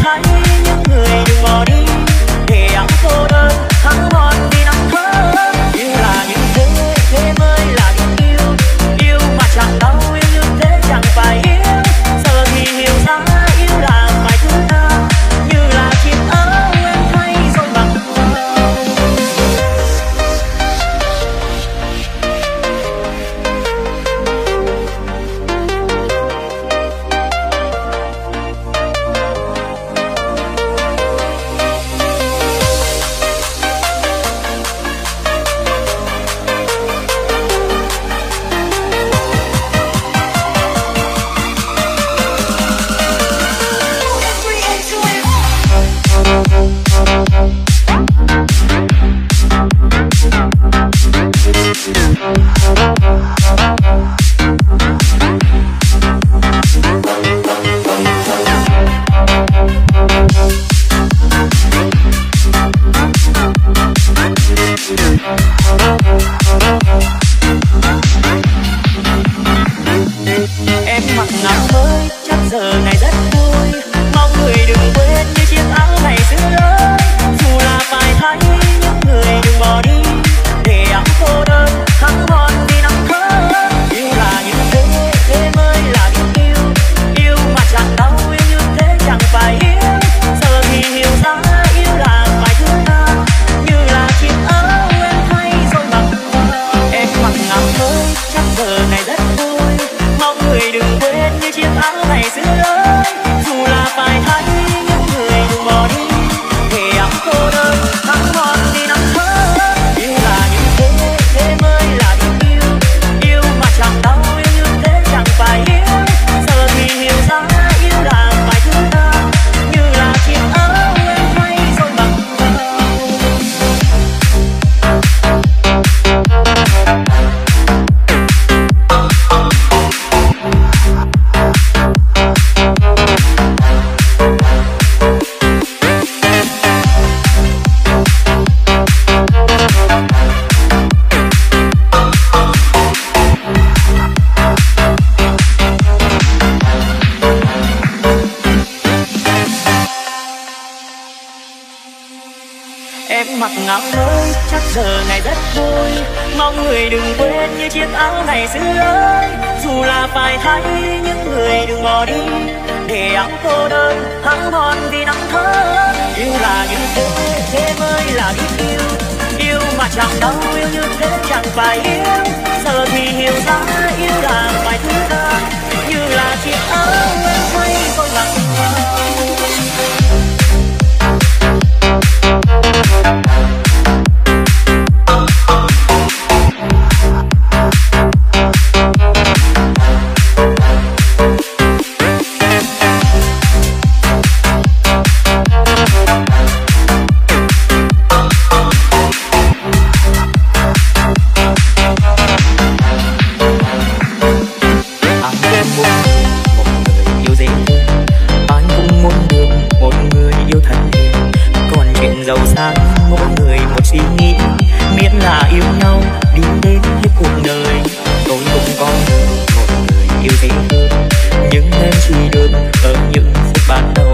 thấy những người đừng bỏ đi để áo cô đơn thắng hòn vì năm tháng. Yêu là như thế, thế mới là tình yêu. Yêu mà chẳng đau, yêu như thế chẳng phải yêu. Giờ thì hiểu ra yêu là phải thứ tha, như là chiếc áo em thay rồi bằng mặc áo mới, chắc giờ này rất vui. Mong người đừng quên như chiếc áo này xưa ơi. Dù là phải thấy những người đừng bỏ đi để áo cô đơn hắng hòn vì năm tháng. Yêu là như thế, thế mới là biết yêu. Yêu mà chẳng đau, yêu như thế chẳng phải yêu. Giờ thì hiểu ra yêu là phải thứ tha, như là chiếc áo em thay tôi mặc vào. Giàu sang mỗi người một suy nghĩ, miễn là yêu nhau đi đến hết cuộc đời. Tôi cũng có một người yêu dễ thương, nhưng em chỉ được ở những phút ban đầu.